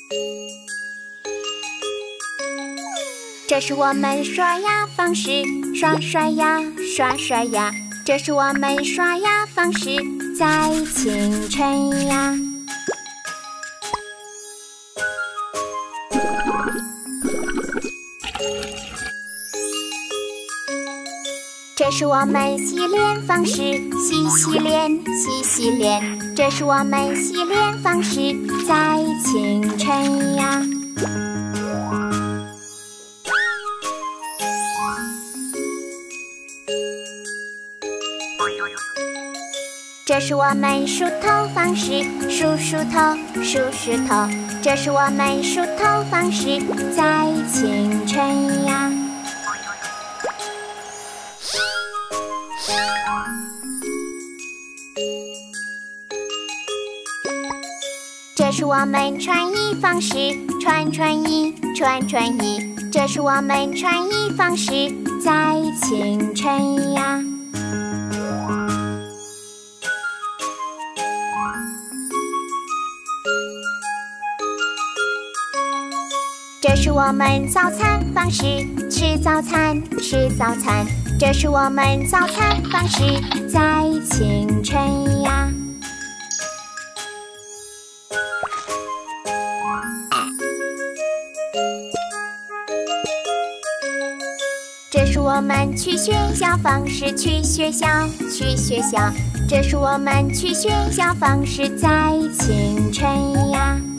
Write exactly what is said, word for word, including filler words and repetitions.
这是我们刷牙方式，刷刷牙，刷刷牙。这是我们刷牙方式，在清晨呀。这是我们洗脸方式，洗洗脸，洗洗脸。这是我们洗脸方式，在清晨呀。这是我们梳头方式，梳梳头，梳梳头。这是我们梳头方式，在清晨呀。这是我们穿衣方式，穿穿衣，穿穿衣。这是我们穿衣方式，在清晨呀。这是我们早餐方式，吃早餐，吃早餐。这是我们早餐方式，在清晨呀。这是我们去学校方式，去学校，去学校。这是我们去学校方式，在清晨呀。